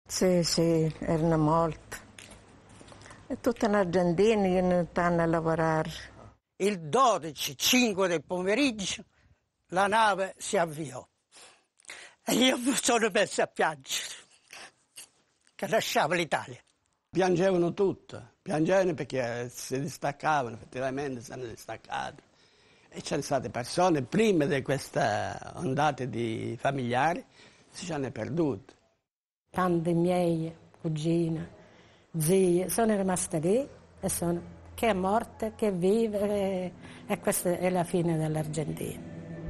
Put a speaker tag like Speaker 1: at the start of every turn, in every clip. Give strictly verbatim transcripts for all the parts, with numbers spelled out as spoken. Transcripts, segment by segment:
Speaker 1: Sì, sì, erano molti. E tutti in Argentina che stanno a lavorare.
Speaker 2: Il dodici cinque del pomeriggio la nave si avviò e io mi sono messo a piangere, che lasciava l'Italia.
Speaker 3: Piangevano tutti, piangevano perché si distaccavano, effettivamente si hanno distaccato. E c'erano state persone, prima di questa ondata di familiari, si sono perdute.
Speaker 4: Tante miei cugine, zie, sono rimaste lì e sono che è morta, che vive, e questa è la fine dell'Argentina.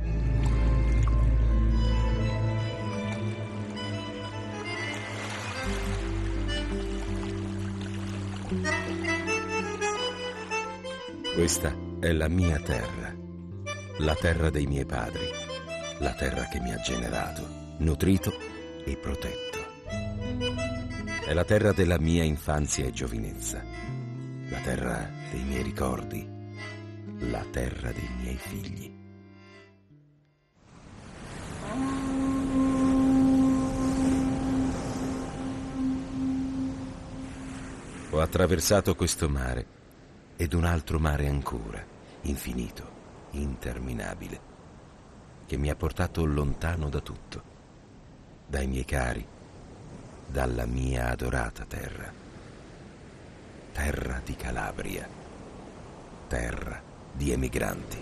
Speaker 5: Questa è la mia terra, la terra dei miei padri, la terra che mi ha generato, nutrito e protetto. È la terra della mia infanzia e giovinezza, la terra dei miei ricordi, la terra dei miei figli. Ho attraversato questo mare ed un altro mare ancora, infinito, interminabile, che mi ha portato lontano da tutto, dai miei cari, dalla mia adorata terra. Terra di Calabria, terra di emigranti.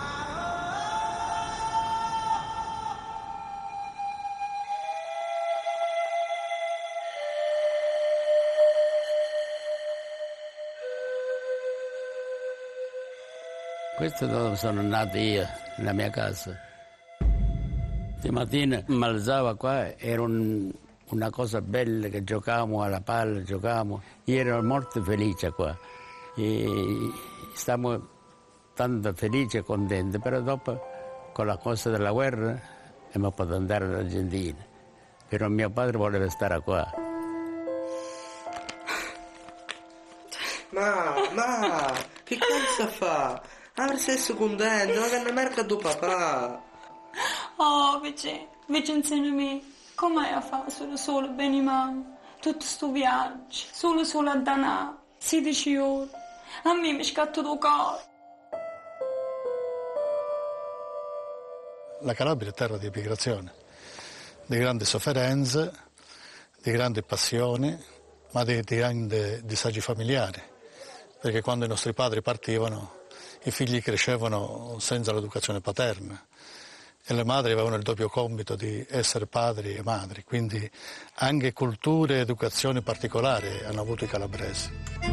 Speaker 6: Questo è dove sono nato io, nella mia casa. Stamattina mi alzavo qua, era un, una cosa bella che giocavamo alla palla, giocavamo. Io ero molto felice qua. E stavamo tanto felici e contenti, però dopo con la cosa della guerra abbiamo potuto andare all'Argentina. Però mio padre voleva stare qua.
Speaker 7: Ma, ma, che cazzo fa? Avrei sesso contento, ma che ne merca tuo papà?
Speaker 8: Oh, invece, invece insieme a me, come a fare solo solo bene mamma? Tutto sto viaggio, solo solo a danare, sedici ore. A me mi scatta il cuore.
Speaker 9: La Calabria è terra di migrazione, di grandi sofferenze, di grandi passioni, ma di, di grandi disagi familiari, perché quando i nostri padri partivano i figli crescevano senza l'educazione paterna e le madri avevano il doppio compito di essere padri e madri, quindi anche culture e educazioni particolari hanno avuto i calabresi.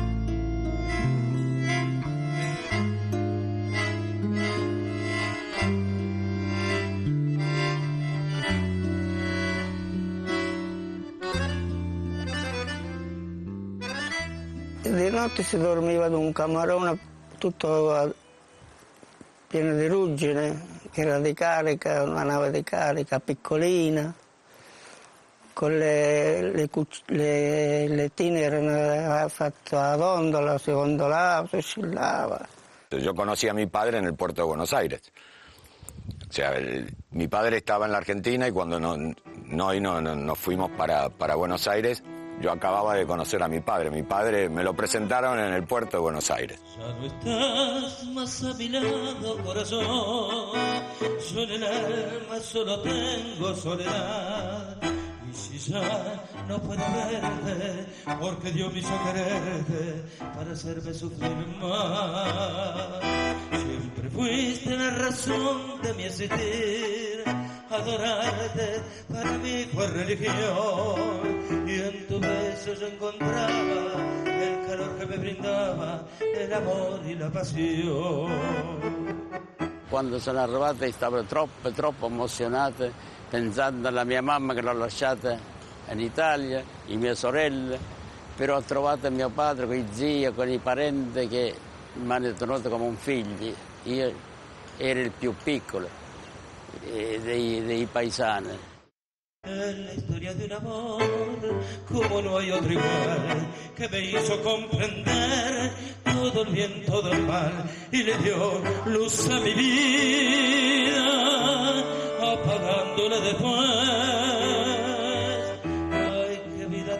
Speaker 2: Di notte si dormiva in un camerone tutto pieno di ruggine, che era di carica, una nave di carica piccolina, con le, le, le lettine erano fatte a gondola, si gondolava, si oscillava.
Speaker 10: Yo conocí a mi padre en el puerto de Buenos Aires. O sea, el, mi padre estaba en la Argentina y cuando no, no, no, no, nos fuimos para, para Buenos Aires, yo acababa de conocer a mi padre. Mi padre me lo presentaron en el puerto de Buenos Aires.
Speaker 11: Ya no estás más a mi lado, corazón. Yo en el alma solo tengo soledad. Y si ya no puedo verte, porque Dios me hizo quererte para hacerme sufrir más. Siempre fuiste la razón de mi existir. Adorarte para mí fue religión y en tu beso yo encontraba el calor que me brindaba el amor y la pasión.
Speaker 6: Quando sono arrivata stavo troppo, troppo emozionata pensando alla mia mamma che l'ho lasciata in Italia, le mie sorelle, però ho trovato mio padre con i zii, con i parenti che mi hanno tenuto come un figlio. Io ero il più piccolo Dei, dei paesani.
Speaker 11: Es la historia de un amor como no hay otro igual, que me hizo comprender todo el bien, todo el mal y le dio luz a mi vida, apagándola después. Ay, qué vida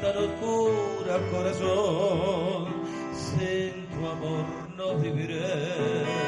Speaker 11: tan oscura, corazón, sin tu amor no viviré.